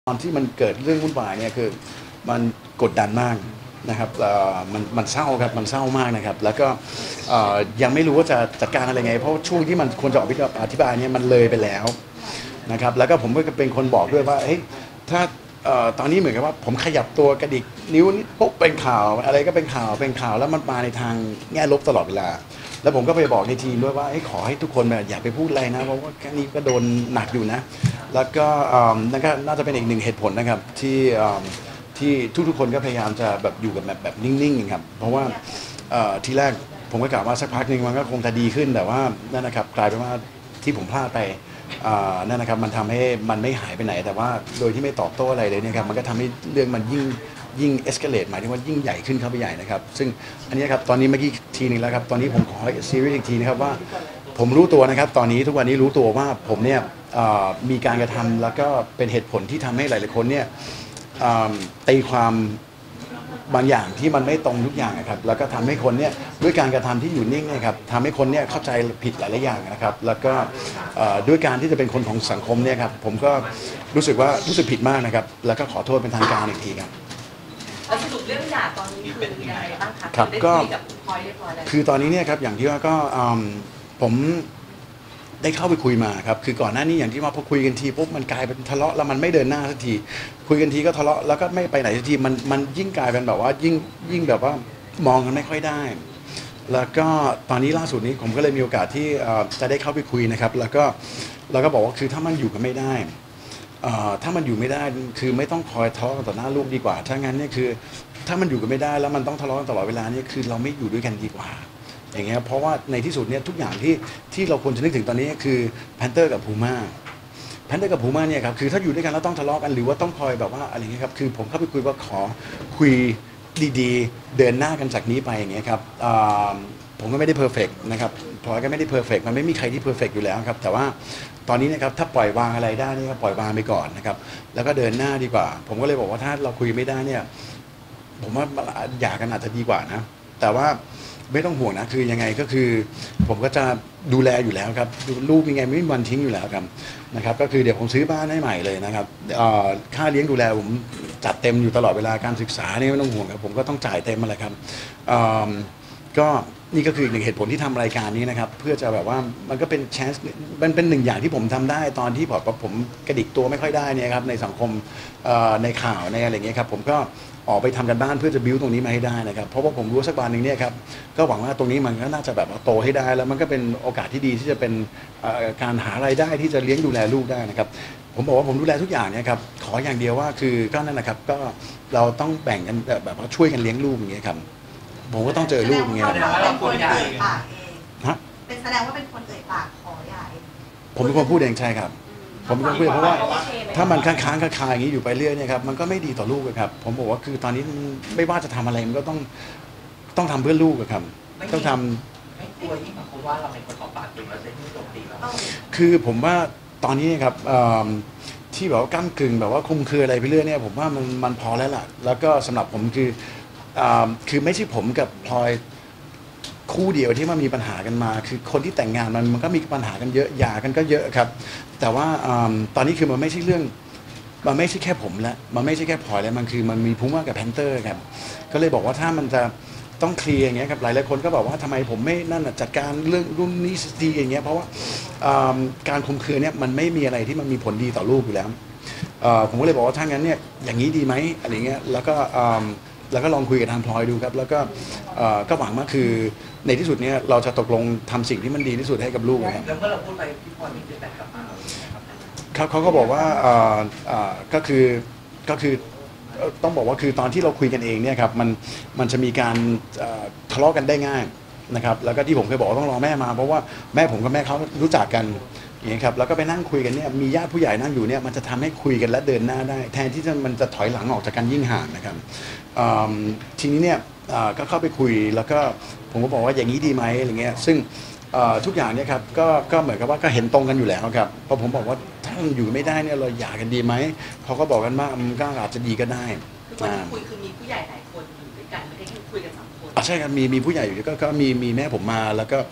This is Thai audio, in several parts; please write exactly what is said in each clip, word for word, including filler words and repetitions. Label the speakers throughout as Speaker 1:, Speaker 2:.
Speaker 1: ตอนที่มันเกิดเรื่องวุ่นวายเนี่ยคือมันกดดันมากนะครับมันมันเศร้าครับมันเศร้ามากนะครับแล้วก็ยังไม่รู้ว่าจะจัดการอะไรไงเพราะช่วงที่มันควรจะอธิบายเนี่ยมันเลยไปแล้วนะครับแล้วก็ผมก็เป็นคนบอกด้วยว่าเฮ้ยถ้าตอนนี้เหมือนกับว่าผมขยับตัวกระดิกนิ้วนิดปุ๊บเป็นข่าวอะไรก็เป็นข่าวเป็นข่าวแล้วมันมาในทางแง่ลบตลอดเวลาแล้วผมก็ไปบอกในทีมด้วยว่าขอให้ทุกคนแบบอย่าไปพูดอะไรนะเพราะว่าแค่นี้ก็โดนหนักอยู่นะแล้วก็นั่นก็น่าจะเป็นอีกหนึ่งเหตุผลนะครับที่ที่ทุกๆคนก็พยายามจะแบบอยู่กับแบบแบบนิ่งๆครับเพราะว่าทีแรกผมก็กล่าวว่าสักพักหนึ่งมันก็คงจะดีขึ้นแต่ว่านั่นนะครับกลายเป็นว่าที่ผมพลาดไปนั่นนะครับมันทำให้มันไม่หายไปไหนแต่ว่าโดยที่ไม่ตอบโต้อะไรเลยเนี่ยครับมันก็ทำให้เรื่องมันยิ่งยิ่งเอ็กซ์เคเลตหมายถึงว่ายิ่งใหญ่ขึ้นเข้าไปใหญ่นะครับซึ่งอันนี้ครับตอนนี้เมื่อกี้ทีนึงแล้วครับตอนนี้ผมขอซีรีส์อีกทีนะครับว่าผมรู้ตัวนะครับตอนนี้ทุกวันนี้รู้ตัวว่าผมเนี่ยมีการกระทำแล้วก็เป็นเหตุผลที่ทำให้หลายๆคนเนี่ยตีความบางอย่างที่มันไม่ตรงทุกอย่างนะครับแล้วก็ทำให้คนเนี่ยด้วยการกระทำที่อยู่นิ่งนะครับทำให้คนเนี่ยเข้าใจผิดหลายๆอย่างนะครับแล้วก็ด้วยการที่จะเป็นคนของสังคมเนี่ยครับผมก็รู้สึกว่ารู้สึกผิดมากนะครับแล้วก็ขอโทษเป็นทางการอีกทีครับ
Speaker 2: แล้วสรุปเรื่องหย่าตอนนี้คือยังไงบ้างคะ
Speaker 1: ครับ
Speaker 2: ก็
Speaker 1: คือ ตอนนี้เนี่ยครับอย่างที่ว่าก็ผมได้เข้าไปคุยมาครับคือก่อนหน้านี้อย่างที่ว่าพอคุยกันทีปุ๊บมันกลายเป็นทะเลาะแล้วมันไม่เดินหน้าสักทีคุยกันทีก็ทะเลาะแล้วก็ไม่ไปไหนสักทีมันมันยิ่งกลายเป็นแบบว่ายิ่งยิ่งแบบว่ามองกันไม่ค่อยได้แล้วก็ตอนนี้ล่าสุดนี้ผมก็เลยมีโอกาสที่จะได้เข้าไปคุยนะครับแล้วก็เราก็บอกว่าคือถ้ามันอยู่กันไม่ได้ถ้ามันอยู่ไม่ได้คือไม่ต้องคอยทะเลาะกันต่อหน้าลูกดีกว่าถ้างั้นเนี่ยคือถ้ามันอยู่กันไม่ได้แล้วมันต้องทะเลาะกันตลอดเวลานี่คือเราไม่อยู่ด้วยกันดีกว่าอย่างเงี้ยเพราะว่าในที่สุดเนี่ยทุกอย่างที่ที่เราควรจะนึกถึงตอนนี้คือแพนเตอร์กับพูม่าแพนเตอร์กับพูม่าเนี่ยครับคือถ้าอยู่ด้วยกันแล้วต้องทะเลาะกันหรือว่าต้องคอยแบบว่าอะไรเงี้ยครับคือผมเข้าไปคุยว่าขอคุยดีๆเดินหน้ากันจากนี้ไปอย่างเงี้ยครับผมก็ไม่ได้เพอร์เฟกต์นะครับพลอยก็ไม่ได้เพอร์เฟกต์มันไม่มีใครที่เพอร์เฟกต์อยู่แล้วครับแต่ว่าตอนนี้นะครับถ้าปล่อยวางอะไรได้นี่ก็ปล่อยวางไปก่อนนะครับแล้วก็เดินหน้าดีกว่าผมก็เลยบอกว่าถ้าเราคุยไม่ได้เนี่ยผมว่าหย่ากันอาจจะดีกว่านะแต่ว่าไม่ต้องห่วงนะคือยังไงก็คือผมก็จะดูแลอยู่แล้วครับลูกยังไงไม่มีวันทิ้งอยู่แล้วครับนะครับก็คือเดี๋ยวผมซื้อบ้านให้ใหม่เลยนะครับค่าเลี้ยงดูแลผมจัดเต็มอยู่ตลอดเวลาการศึกษานี่ไม่ต้องห่วงครับผมก็ต้องจ่ายเต็มอะไรครับก็นี่ก็คืออีกหนึ่งเหตุผลที่ทำรายการนี้นะครับเพื่อจะแบบว่ามันก็เป็นแชนส์มันเป็นหนึ่งอย่างที่ผมทำได้ตอนที่ผมผมกระดิกตัวไม่ค่อยได้เนี่ยครับในสังคมในข่าวในอะไรเงี้ยครับผมก็ออกไปทำกันบ้านเพื่อจะบิ้วตรงนี้มาให้ได้นะครับเพราะว่าผมรู้สักวันหนึ่งเนี่ยครับก็หวังว่าตรงนี้มันก็น่าจะแบบโตให้ได้แล้วมันก็เป็นโอกาสที่ดีที่จะเป็นการหารายได้ที่จะเลี้ยงดูแลลูกได้นะครับผมบอกว่าผมดูแลทุกอย่างเนี่ยครับขออย่างเดียวว่าคือก็นั่นนะครับก็เราต้องแบ่งกันแบบว่าช่วยกันเลี้ยงลูกอย่างเงี้ยครับผมก็ต้องเจอลูกอย่างเงี้ย
Speaker 3: เป็นคนเอ่ยปากเองฮะเป็นแสดงว่าเป็นคนเอ่ยปากขอใหญ่
Speaker 1: ผมเป็นคนพูดเองใช่ครับผมเป็นคนพูดเพราะว่าถ้ามันค้างค้างคาๆอย่างนี้อยู่ไปเรื่อยเนี่ยครับมันก็ไม่ดีต่อลูกครับผมบอกว่าคือตอนนี้ไม่ว่าจะทำอะไรมันก็ต้องต้องทำเพื่อลูกครับต้องทำ
Speaker 4: ไม่กลัวยิ่งเพราะว่าเราเป็นคนขอปากเองเราจะยิ่งโจมตีเรา
Speaker 1: คือผมว่าตอนนี้ครับที่แบบว่าก้ากึ่งแบบว่าคุมคืออะไรไปเรื่อยเนี่ยผมว่ามันมันพอแล้วล่ะแล้วก็สำหรับผมคือคือไม่ใช่ผมกับพลอยคู่เดียวที่มันมีปัญหากันมาคือคนที่แต่งงานมันมันก็มีปัญหากันเยอะหย่ากันก็เยอะครับแต่ว่าตอนนี้คือมันไม่ใช่เรื่องมันไม่ใช่แค่ผมแล้วมันไม่ใช่แค่พลอยแล้วมันคือมันมีพูม่ากับแพนเตอร์ครับก็เลยบอกว่าถ้ามันจะต้องเคลียร์อย่างเงี้ยครับหลายหลายคนก็บอกว่าทำไมผมไม่นั่นจัดการเรื่องรุ่นนี้ดีอย่างเงี้ยเพราะว่าการคุมเครือเนี่ยมันไม่มีอะไรที่มันมีผลดีต่อลูกอยู่แล้วผมก็เลยบอกว่าถ้างั้นเนี่ยอย่างนี้ดีไหมอะไรเงี้ยแล้วก็แล้วก็ลองคุยกับทางพลอยดูครับแล้วก็ก็หวังว่าคือในที่สุดเนี่ยเราจะตกลงทำสิ่งที่มันดีที่สุดให้กับลูกครับ
Speaker 4: แล้วเมื่อเราพูดไปพี่พลอยมีฟีดแบ็กกลับมา
Speaker 1: ครับเขาก็บอกว่าก็คือก็คือต้องบอกว่าคือตอนที่เราคุยกันเองเนี่ยครับมันมันจะมีการทะเลาะกันได้ง่ายนะครับแล้วก็ที่ผมเคยบอกต้องรอแม่มาเพราะว่าแม่ผมกับแม่เขารู้จักกันอย่างนี้ครับแล้วก็ไปนั่งคุยกันเนี่ยมีญาติผู้ใหญ่นั่งอยู่เนี่ยมันจะทำให้คุยกันและเดินหน้าได้แทนที่จะมันจะถอยหลังออกจากกันยิ่งห่างนะครับทีนี้เนี่ยก็เข้าไปคุยแล้วก็ผมก็บอกว่าอย่างนี้ดีไหมอะไรเงี้ยซึ่งทุกอย่างเนี่ยครับก็ก็เหมือนกับว่าก็เห็นตรงกันอยู่แล้วครับพอผมบอกว่าถ้ามันอยู่ไม่ได้เนี่ยเราหย่ากันดีไหมเขาก็บอกกันว่ามันก็อาจจะดีก็ได้
Speaker 2: คือคนที่คุยคือมีผู้ใหญ่หลายคนอยู่ด้วยกันไม่ได้แค่คุยกันสองคน
Speaker 1: ใช่ครับมีมีผู้ใหญ่อยู่ก็ก็มีมีแม่ผมมาแล้วก็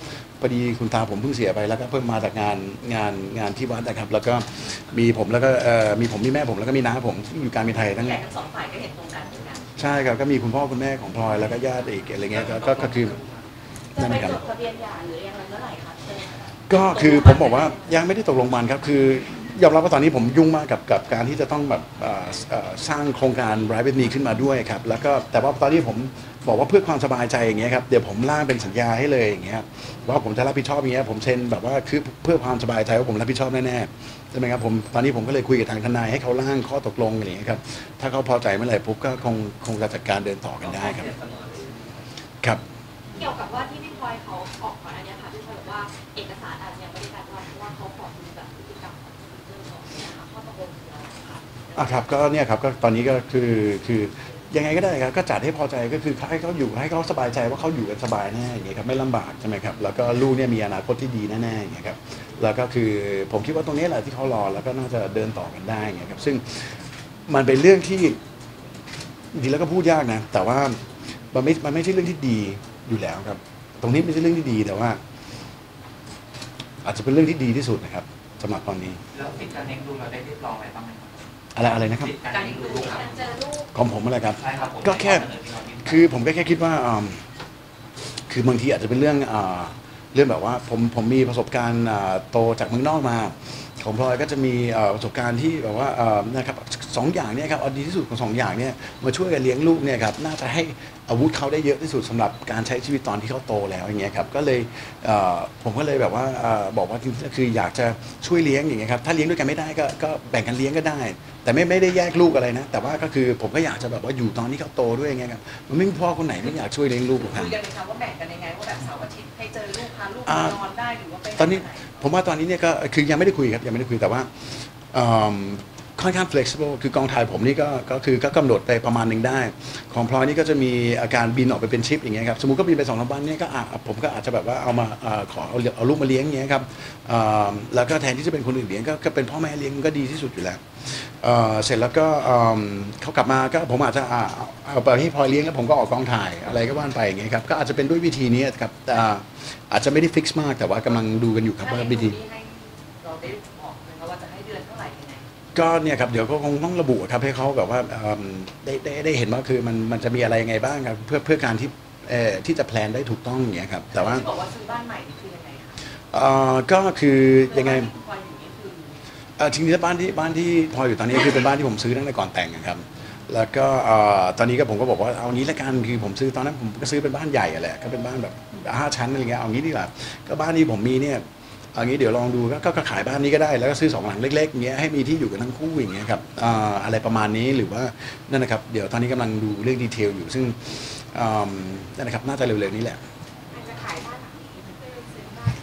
Speaker 1: อดีคุณตาผมเพิ่งเสียไปแล้วก็เพิ่งมาจากงานงานงานที่วัดนะครับแล้วก็มีผมแล้วก็เอ่อมีผมมีแม่ผมแล้วก็มีน้าผมที่อยู่การบินไทยทั้ง
Speaker 2: ใหญ่ทั้งสองฝ่ายก็เห็นตรงกันเหมือนกัน
Speaker 1: ใช่ครับก็มีคุณพ่อคุณแม่ของพลอยแล้วก็ญาติอีกอะไรเงี้ยก็ก็ก็คือ
Speaker 2: จะ
Speaker 1: นั่น
Speaker 2: ไป
Speaker 1: นะครับ
Speaker 2: จดทะเบียนหย่าหรือยังไงเมื่อไหร่คะเชิญค่ะ
Speaker 1: ก็คือผมบอกว่ายังไม่ได้ตกลงมันครับคือยอมรับว่าตอนนี้ผมยุ่งมากกับกับการที่จะต้องแบบเอ่อเอ่อสร้างโครงการ Right with Me ขึ้นมาด้วยครับแล้วก็แต่ว่าตอนนี้ผมบอกว่าเพื่อความสบายใจอย่างเงี้ยครับเดี๋ยวผมร่างเป็นสัญญาให้เลยอย่างเงี้ยว่าผมจะรับผิดชอบอย่างเงี้ยผมเซ็นแบบว่าคือเพื่อความสบายใจว่าผมรับผิดชอบแน่ๆใช่ไหมครับผมตอนนี้ผมก็เลยคุยกับทางทนายให้เขาร่างข้อตกลงอะไรอย่างเงี้ยครับถ้าเขาพอใจเมื่อไหร่ปุ๊บก็คงคงจะจัดการเดินต่อกันได้ครับครับ
Speaker 5: เกี่ยวกับว่าที่พี่พลอยเขาออกมาอันเนี้ยค่ะพี่พลอยบอกว่าเอกสารอาจจะยังไม่ได้การรับเพราะว่าเขาขอดูแบบพฤติกรรมของคนเรื่องของเนี่ยค่ะข้อตกลงของเราค่ะ
Speaker 1: อ่ะครับก็เนี่ยครับก็ตอนนี้ก็คือคือยังไงก็ได้ครับก็จัดให้พอใจก็คือให้เขาอยู่ให้เขาสบายใจว่าเขาอยู่กันสบายแน่อย่างเงี้ยครับไม่ลำบากใช่ไหมครับแล้วก็ลูกเนี่ยมีอนาคตที่ดีแน่ๆอย่างเงี้ยครับแล้วก็คือผมคิดว่าตรงนี้แหละที่เขารอแล้วก็น่าจะเดินต่อกันได้อย่างเงี้ยครับซึ่งมันเป็นเรื่องที่จริงๆแล้วก็พูดยากนะแต่ว่ามันไม่มันไม่ใช่เรื่องที่ดีอยู่แล้วครับตรงนี้ไม่ใช่เรื่องที่ดีแต่ว่า อาจจะเป็นเรื่องที่ดีที่สุดนะครับสำหรับตอนนี้
Speaker 4: แล้วสิทธิ์การเลี้ยงดูเราได้เรียกร้องอะไรบ้างไหมครับ
Speaker 1: อะไรอะไรนะครับ
Speaker 4: สิทธิ์การเลี้ยงดูลูกครับ
Speaker 5: การเจอลูก
Speaker 1: ของผมอะไรครับ
Speaker 4: ใช่ครับผม
Speaker 1: ก็แค่คือผมก็แค่คิดว่าอืมคือบางทีอาจจะเป็นเรื่องอ่าเรื่องแบบว่าผมผมมีประสบการณ์อ่าโตจากเมืองนอกมาของพลอยก็จะมีเอ่อประสบการณ์ที่แบบว่าเอ่อนะครับสองอย่างเนี้ครับเอาดีที่สุดของสองอย่างเนี้มาช่วยกันเลี้ยงลูกเนี่ยครับน่าจะให้อาวุธเขาได้เยอะที่สุดสำหรับการใช้ชีวิตตอนที่เขาโตแล้วอย่างเงี้ยครับก็เลยเอ่อผมก็เลยแบบว่าเอ่อบอกว่าจริงๆคืออยากจะช่วยเลี้ยงอย่างเงี้ยครับถ้าเลี้ยงด้วยกันไม่ได้ก็ก็แบ่งกันเลี้ยงก็ได้ แต่ไม่ไม่ได้แยกลูกอะไรนะแต่ว่าก็คือผมก็อยากจะแบบว่าอยู่ตอนที่เขาโตด้วยอย่างเงี้ยครับมันไม่มีพ่อคนไหนไม่อยากช่วยเลี้ยงลูกหรอกครับ
Speaker 2: คุยกันไหมคะว่าแบ่งกันยังไงว่าแบบเสาร์อาทิตย์ให้เจอลูกพาลูกมานอนได้หรือว่าไป
Speaker 1: ตอนนี้
Speaker 2: ไห
Speaker 1: ผมว่าตอนนี้เนี่ยก็คือยังไม่ได้คุยครับยังไม่ได้คุยแต่ว่าเอิ่มค่อนข้าง flexible คือกองถ่ายผมนี่ก็ก็คือก็กำหนดไปประมาณหนึ่งได้ ของพลอยนี่ก็จะมีอาการบินออกไปเป็นชิปอย่างเงี้ยครับสมมุติก็บินไปสองสามวันเนี่ยก็อ่ะผมก็อาจจะแบบว่าเอามาเอ่อขอเอาเอาลูกมาเลี้ยงอย่างเงี้ยครับเอ่อแล้วก็แทนที่จะเป็นคนอื่นเลี้ยงก็ก็เป็นพ่อแม่เลี้ยงก็ดีที่สุดอยู่แล้วเอ่อเสร็จแล้วก็เอิ่มเขากลับมาก็ผมอาจจะอ่ะเอาเอาไปให้พลอยเลี้ยงแล้วผมก็ออกกองถ่ายอะไรก็ว่านไปอย่างเงี้ยครับก็อาจจะเป็นด้วยวิธีนี้ครับอ่าอาจจะไม่ได้ฟิกซ์มากแต่ว่ากำลังดูกันอยู่ครับว่าวิธี
Speaker 2: ให้เราได้บอกไหมคะว่าจะให้เดือนเท่าไหร่ยังไง
Speaker 1: ก็เนี่ยครับเดี๋ยวก็คงต้องระบุครับให้เขาแบบว่าเอิ่มได้ได้ได้เห็นว่าคือมันมันจะมีอะไรยังไงบ้างครับเพื่อเพื่อการที่เอ่อที่จะแพลนได้ถูกต้องอย่างเงี้ยครับแต่ว่า
Speaker 2: ที่บอกว่าซื้อบ้านใหม่นี่คือยังไงคะ
Speaker 1: เอ่อก็คือยังไง
Speaker 2: บ้านที่พลอยอยู่นี่คือ
Speaker 1: เอ่อจริงๆแล้วบ้านที่บ้านที่พลอยอยู่ตอนนี้คือเป็นบ้านที่ผมซื้อตั้งแต่ก่อนแต่งอะครับแล้วก็เอ่อตอนนี้ก็ผมก็บอกว่าเอางี้ละกันคือผมซื้อตอนนั้นผมก็ซื้อเป็นบ้านใหญ่อะแหละก็เป็นบ้านแบบห้าชั้นอะไรเงี้ยเอางี้ดีกว่าก็บ้านที่ผมมีเนี่ยเอางี้เดี๋ยวลองดูก็ก็ก็ขายบ้านนี้ก็ได้แล้วก็ซื้อสองหลังเล็กๆอย่างเงี้ยให้มีที่อยู่กันทั้งคู่อย่างเงี้ยครับอ่าอะไรประมาณนี้หรือว่านั่นนะครับเดี๋ยวตอนนี้กำลังดูเรื่องดีเทลอยู่ซึ่งอืมนั่นนะครับน่าจะเร็วๆนี้แหละ
Speaker 5: อาจจะขายบ้านหลังนี้เพื่อซื้อบ้าน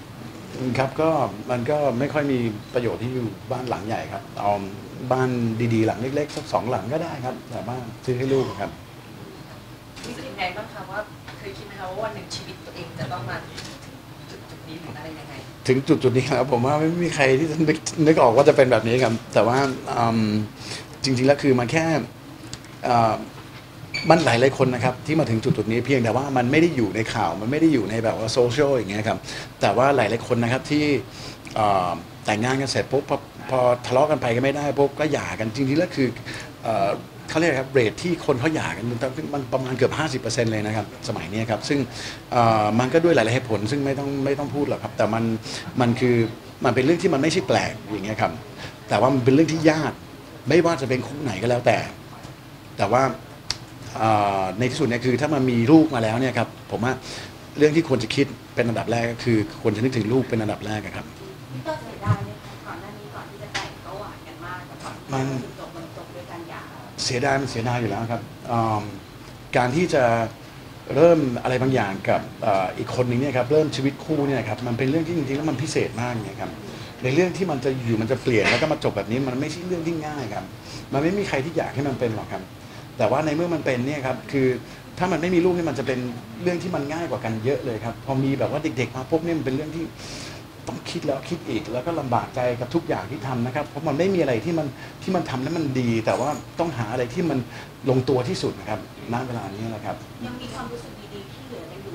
Speaker 1: ครับก็มันก็ไม่ค่อยมีประโยชน์ที่อยู่บ้านหลังใหญ่ครับเอาบ้านดีๆหลังเล็กๆสักสองหลังก็ได้ครับแต่บ้านซื้อให้ลูกครับ
Speaker 2: รู้สึกยังไงบ้างคะว่าเคยคิดไหมคะว่าวันหนึ่งชีวิตตัวเองจะต้องมาจุดจุดนี้หรืออะไรยังไง
Speaker 1: ถึงจุดจุดนี้ครับผมว่าไม่มีใครที่จะนึกนึกออกว่าจะเป็นแบบนี้ครับแต่ว่าอืมจริงๆแล้วคือมันแค่อ่ามันหลายหลายคนนะครับที่มาถึงจุดจุดนี้เพียงแต่ว่ามันไม่ได้อยู่ในข่าวมันไม่ได้อยู่ในแบบว่าโซเชียลอย่างเงี้ยครับแต่ว่าหลายหลายคนนะครับที่อ่าแต่งงานกันเสร็จปุ๊บพอพอทะเลาะกันไปก็ไม่ได้ปุ๊บก็หย่ากันจริงๆแล้วคือเอ่อเขาเรียกครับเรทที่คนเขาหย่ากันมันมันประมาณเกือบห้าสิบเปอร์เซ็นต์เลยนะครับสมัยนี้ครับซึ่งเอ่อมันก็ด้วยหลายๆเหตุผลซึ่งไม่ต้องไม่ต้องพูดหรอกครับแต่มันมันคือมันเป็นเรื่องที่มันไม่ใช่แปลกอย่างเงี้ยครับแต่ว่ามันเป็นเรื่องที่ยากไม่ว่าจะเป็นคู่ไหนก็แล้วแต่ แต่ว่าเอ่อในที่สุดเนี่ยคือถ้ามันมีลูกมาแล้วเนี่ยครับผมว่าเรื่องที่ควรจะคิดเป็นอันดับแรกก็คือควรจะนึกถึงลูกเป็นอันดับแรกอะครับ
Speaker 5: พี่ก็เสียดายไหมคะก่อนหน้านี้ก่อนที่จะแต่งเขาหวานกันมากแต่ก่อน
Speaker 1: มัน
Speaker 5: จบมันจบด้วยการหย่า
Speaker 1: เสียดายมันเสียดายอยู่แล้วครับอืมการที่จะเริ่มอะไรบางอย่างกับเอ่ออีกคนหนึ่งเนี่ยครับเริ่มชีวิตคู่เนี่ยครับมันเป็นเรื่องที่จริงๆแล้วมันพิเศษมากเนี่ยครับในเรื่องที่มันจะอยู่มันจะเปลี่ยนแล้วก็มาจบแบบนี้มันไม่ใช่เรื่องที่ง่ายครับมันไม่มีใครที่อยากให้มันเป็นหรอกครับแต่ว่าในเมื่อมันเป็นเนี่ยครับคือถ้ามันไม่มีลูกนี่มันจะเป็นเรื่องที่มันง่ายกว่ากันเยอะเลยครับพอมีแบบว่าเด็กๆมาปุ๊บเนี่ยมันเป็นเรื่องที่ต้องคิดแล้วคิดอีกแล้วก็ลำบากใจกับทุกอย่างที่ทำนะครับเพราะมันไม่มีอะไรที่มันที่มันทำแล้วมันดี แต่ว่าต้องหาอะไรที่มันลงตัวที่สุดนะครับณเวลานี้นะครับ
Speaker 5: ยังมีความรู้สึกดีๆที่เหลือกันอยู่นะคะไป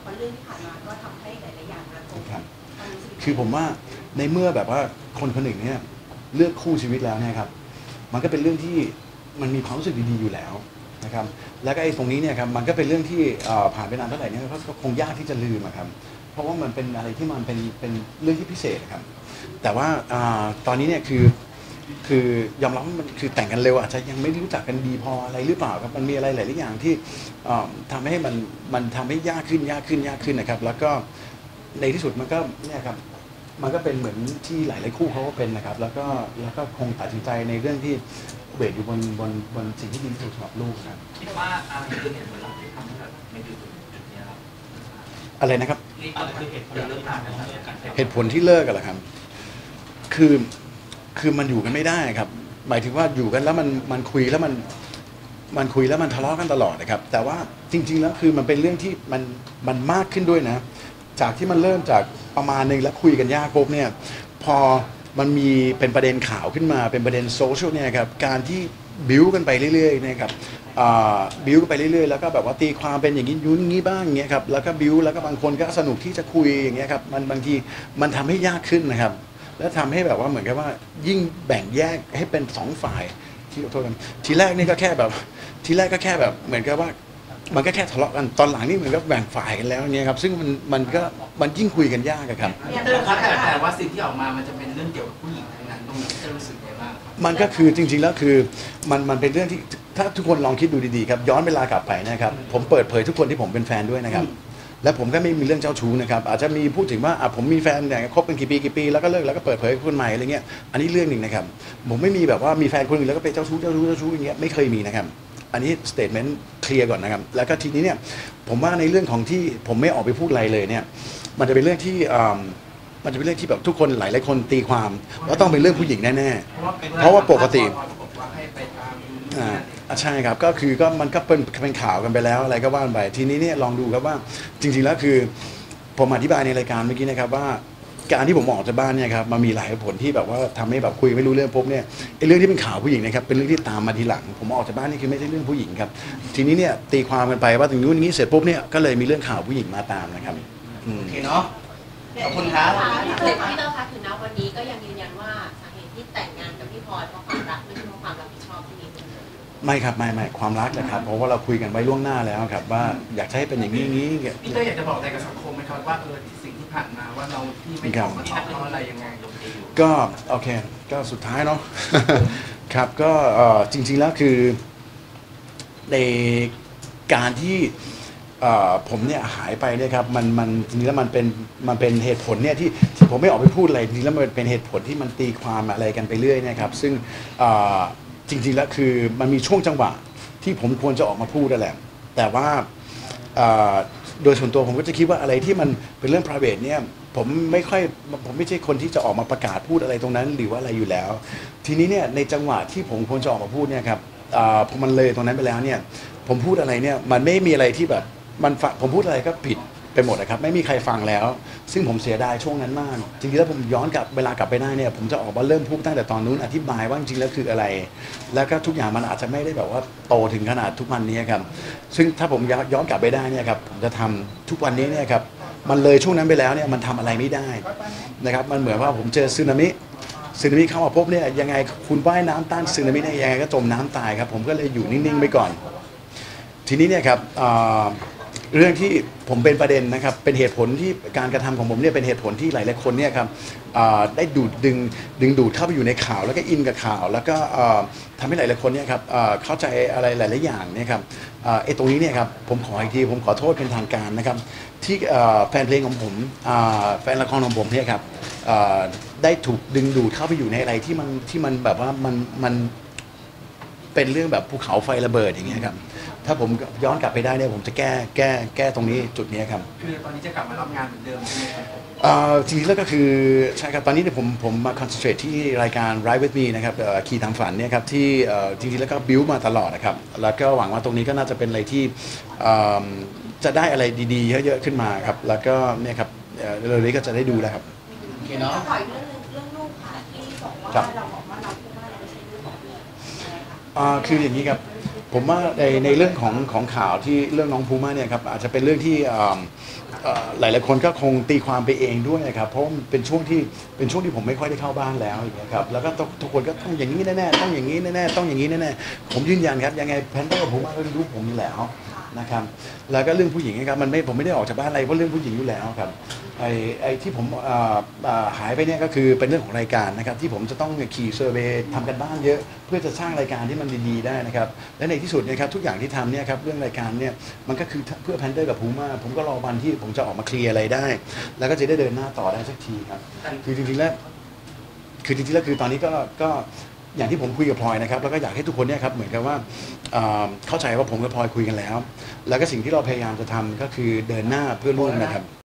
Speaker 3: ว่าเรื่องที่ผ่านมาก็ทำให้หลายๆอย่างกระทบ
Speaker 1: ครับ
Speaker 3: ความรู้สึก
Speaker 1: คือผมว่าในเมื่อแบบว่าคนคนหนึ่งเนี่ยเลือกคู่ชีวิตแล้วเนี่ยครับมันก็เป็นเรื่องที่มันมีความรู้สึกดีๆอยู่แล้วนะครับแล้วก็ไอ้ตรงนี้เนี่ยครับมันก็เป็นเรื่องที่เอ่อผ่านไปนานเท่าไหร่เนี่ยก็คงยากที่จะลืมอะครับเพราะว่ามันเป็นอะไรที่มันเป็นเป็นเรื่องที่พิเศษครับแต่ว่าอ่าตอนนี้เนี่ยคือคือยอมรับว่ามันคือแต่งกันเร็วอาจจะยังไม่รู้จักกันดีพออะไรหรือเปล่าครับมันมีอะไรหลายๆอย่างที่เอ่อทำให้มันมันทำให้ยากขึ้นยากขึ้นยากขึ้นนะครับแล้วก็ในที่สุดมันก็เนี่ยครับมันก็เป็นเหมือนที่หลายๆคู่เขาก็เป็นนะครับแล้วก็แล้วก็คงตัดสินใจในเรื่องที่เวทอยู่บนบนบนสิ่งที่ดีที่สุดสำหรับลูกครับ
Speaker 4: คิดว่าอะไรคือเหตุผลหลักที่ทำให้แบบไม่ถึงจุดนี้ครับ
Speaker 1: อะไรนะครับ
Speaker 4: นี่คือเหตุผลเรื่องการกัน
Speaker 1: เหตุผลที่เลิกกันเหรอครับคือคือมันอยู่กันไม่ได้ครับหมายถึงว่าอยู่กันแล้วมันมันคุยแล้วมันมันคุยแล้วมันทะเลาะกันตลอดนะครับแต่ว่าจริงๆแล้วคือมันเป็นเรื่องที่มันมันมากขึ้นด้วยนะจากที่มันเริ่มจากประมาณนึงแล้วคุยกันยากปุ๊บเนี่ยพอมันมีเป็นประเด็นข่าวขึ้นมาเป็นประเด็นโซเชียลเนี่ยครับการที่บิ้วกันไปเรื่อยๆเนี่ยครับบิ้วกันไปเรื่อยๆแล้วก็แบบว่าตีความเป็นอย่างนี้ยุ่งงี้บ้างอย่างเงี้ยครับแล้วก็บิ้วแล้วก็บางคนก็สนุกที่จะคุยอย่างเงี้ยครับมันบางทีมันทำให้ยากขึ้นนะครับแล้วทำให้แบบว่าเหมือนกับว่ายิ่งแบ่งแยกให้เป็นสองฝ่ายที่ขอโทษกันทีแรกนี่ก็แค่แบบทีแรกก็แค่แบบเหมือนกับว่ามันก็แค่ทะเลาะกันตอนหลังนี่เหมือนกับแบ่งฝ่ายกันแล้วเนี่ยครับซึ่งมันมันก็มันยิ่งคุยกันยากอะครับ
Speaker 6: เตอร์ครับแต่แต่ว่าสิ่งที่ออกมามันจะเป็นเรื่องเกี่ยวกับผู้หญิงทั้งนั้นตรงนี้จะรู้สึกยังไงบ้างครับ
Speaker 1: มันก็คือจริงๆแล้วคือมันมันเป็นเรื่องที่ถ้าทุกคนลองคิดดูดีๆครับย้อนเวลากลับไปนะครับผมเปิดเผยทุกคนที่ผมเป็นแฟนด้วยนะครับและผมก็ไม่มีเรื่องเจ้าชู้นะครับอาจจะมีพูดถึงว่าอ่ะผมมีแฟนเนี่ยคบกันกี่ปีกี่ปีแล้วก็เลิกแล้วก็เปิดเผยคนใหม่อะไรเงี้ยอันนี้เรื่องหนึ่งนะครับผมไม่มีแบบว่ามีแฟนคนอื่นแล้วก็ไปเจ้าชู้เจ้าชู้เจ้าชู้อย่างเงี้ยไม่เคยมีนะครับอันนี้สเตทเมนต์เคลียร์ก่อนนะครับแล้วก็ทีนี้เนี่ยผมว่าในเรื่องของที่ผมไม่ออกไปพูดอะไรเลยเนี่ยมันจะเป็นเรื่องที่อ่ามันจะเป็นเรื่องที่แบบทุกคนหลายๆคนตีความว่าต้องเป็นเรื่องผู้หญิงแน่ๆเพราะว่าปกติ อ่าใช่ครับก็คือก็มันก็เป็นเป็นข่าวกันไปแล้วอะไรก็ว่าไปทีนี้เนี่ยลองดูครับว่าจริงๆแล้วคือผมอธิบายในรายการเมื่อกี้นะครับว่าการที่ผมออกจากบ้านเนี่ยครับมันมีหลายผลที่แบบว่าทำให้แบบคุยไม่รู้เรื่องปุ๊บเนี่ยไอ้เรื่องที่เป็นข่าวผู้หญิงนะครับเป็นเรื่องที่ตามมาทีหลังผมออกจากบ้านนี่คือไม่ใช่เรื่องผู้หญิงครับทีนี้เนี่ยตีความกันไปว่าถึงนู้นนี้เสร็จปุ๊บเนี่ยก็เลยมีเรื่องข่าวผู้หญิงมาตามนะครับอืม
Speaker 6: โอเคเนาะขอบคุณครับ
Speaker 5: พี่เตอร์พี่เตอร์คะถึงณวันนี้ก็ยังยืนยันว่าสาเหตุที่แต่งงานกับพี่พลอยเพราะความรักไม่ใช่เพราะความรับผิดชอบที่มี
Speaker 1: ไม่ครับไม่ไม่ความรักนะครับเพราะว่าเราคุยกันไว้ล่วงหน้าแล้วครับว่าอยากให้เป็นอย่างนี้อย่างนี้
Speaker 6: พี่เต้ยอยากจะบอกอะไรกับสังคมไหมครับว่าเออสิ่งที่ผ่านมาว่าเราที่ไม่ตอบมาตอบเพราะอะไรยังไง
Speaker 1: ก็โอเคก็สุดท้ายเนาะ ครับก็เอ่อจริงๆแล้วคือในการที่เอ่อผมเนี่ยหายไปเนี่ยครับมันมันจริงๆแล้วมันเป็นมันเป็นเหตุผลเนี่ยที่ที่ผมไม่ออกไปพูดอะไรจริงๆแล้วมันเป็นเหตุผลที่มันตีความอะไรกันไปเรื่อยนะครับซึ่งเอ่อจริงๆแล้วคือมันมีช่วงจังหวะที่ผมควรจะออกมาพูดนั่นแหละแต่ว่าเอ่อโดยส่วนตัวผมก็จะคิดว่าอะไรที่มันเป็นเรื่อง private เนี่ยผมไม่ค่อยผมไม่ใช่คนที่จะออกมาประกาศพูดอะไรตรงนั้นหรือว่าอะไรอยู่แล้วทีนี้เนี่ยในจังหวะที่ผมควรจะออกมาพูดเนี่ยครับพอมันเลยตรงนั้นไปแล้วเนี่ยผมพูดอะไรเนี่ยมันไม่มีอะไรที่แบบมันผมพูดอะไรก็ผิดไปหมดนะครับไม่มีใครฟังแล้วซึ่งผมเสียดายช่วงนั้นมากจริงๆแล้วผมย้อนกลับเวลากลับไปได้เนี่ยผมจะออกมาเริ่มพูดตั้งแต่ตอนนู้นอธิบายว่าจริงๆแล้วคืออะไรแล้วก็ทุกอย่างมันอาจจะไม่ได้แบบว่าโตถึงขนาดทุกวันนี้ครับซึ่งถ้าผมย้อนกลับไปได้เนี่ยครับผมจะทำทุกวันนี้เนี่ยครับมันเลยช่วงนั้นไปแล้วเนี่ยมันทำอะไรไม่ได้นะครับมันเหมือนว่าผมเจอสึนามิสึนามิเข้ามาพบเนี่ยยังไงคุณว่ายน้ำต้านสึนามิเนี่ยยังไงก็จมน้ำตายครับผมก็เลยอยู่นิ่งๆไปก่อนทีนี้เนี่ยครับเรื่องที่ผมเป็นประเด็นนะครับเป็นเหตุผลที่การกระทำของผมเนี่ยเป็นเหตุผลที่หลายๆคนเนี่ยครับได้ดูดดึงดึงดูดเข้าไปอยู่ในข่าวแล้วก็อินกับข่าวแล้วก็ทำให้หลายๆคนเนี่ยครับเข้าใจอะไรหลายๆอย่างเนี่ยครับไอ้ตรงนี้เนี่ยครับผมขออีกทีผมขอโทษเป็นทางการนะครับที่แฟนเพลงของผมแฟนละครของผมเนี่ยครับได้ถูกดึงดูดเข้าไปอยู่ในอะไรที่มันที่มันแบบว่ามันมันเป็นเรื่องแบบภูเขาไฟระเบิดอย่างเงี้ยครับถ้าผมย้อนกลับไปได้เนี่ยผมจะแก้แก้แก้ตรงนี้จุดนี้ครับ
Speaker 6: คือตอนนี้จะกลับมารับงานเหมือนเดิมใช่ไหมครับ
Speaker 1: จริงๆแล้วก็คือใช่ครับตอนนี้เนี่ยผมผมมาคอนเซนเทรตที่รายการ Ride with me นะครับขี่ตามฝันเนี่ยครับที่จริงๆแล้วก็บิวมาตลอดนะครับแล้วก็หวังว่าตรงนี้ก็น่าจะเป็นอะไรที่จะได้อะไรดีๆเยอะๆขึ้นมาครับแล้วก็เนี่ยครับเร็วๆนี้ก็จะได้ดูแล้วครับ
Speaker 3: โอเคเนาะขออีกเรื่องนึงเรื่องลูกค่ะที่บอกว่าเราบอกว่าเราพูดว่าเราไม่ใช่เรื่องของลูก
Speaker 1: คืออย่างนี้ครับผมว่าในในเรื่องของของข่าวที่เรื่องน้องภูมาเนี่ยครับอาจจะเป็นเรื่องที่เอ่อหลายๆคนก็คงตีความไปเองด้วยนะครับเพราะมันเป็นช่วงที่เป็นช่วงที่ผมไม่ค่อยได้เข้าบ้านแล้วอย่างเงี้ยครับแล้วก็ทุกคนก็ต้องอย่างนี้แน่ๆต้องอย่างนี้แน่ๆต้องอย่างนี้แน่ๆผมยืนยันครับยังไงแพนเตอร์ผมก็รู้ผมอยู่แล้วนะครับแล้วก็เรื่องผู้หญิงนะครับมันไม่ผมไม่ได้ออกจากบ้านอะไรเพราะเรื่องผู้หญิงอยู่แล้วครับไอ้ไอ้ที่ผมเอ่อเอ่อหายไปเนี่ยก็คือเป็นเรื่องของรายการนะครับที่ผมจะต้องขี่เซอร์เวย์ทำกันบ้านเยอะเพื่อจะสร้างรายการที่มันดีๆได้นะครับและในที่สุดนะครับทุกอย่างที่ทำเนี่ยครับเรื่องรายการเนี่ยมันก็คือเพื่อแพนเตอร์กับพูม่าผมก็รอวันที่ผมจะออกมาเคลียร์อะไรได้ แล้วก็จะได้เดินหน้าต่อได้สักทีครับคือจริงๆแล้วคือจริงๆแล้วคือตอนนี้ก็ก็อย่างที่ผมคุยกับพลอยนะครับแล้วก็อยากให้ทุกคนเนี่ยครับเหมือนกับว่าเอ่อเข้าใจว่าผมกับพลอยคุยกันแล้ว แล้วก็สิ่งที่เราพยายามจะทำก็คือเดินหน้าเพื่อลูกนะครับ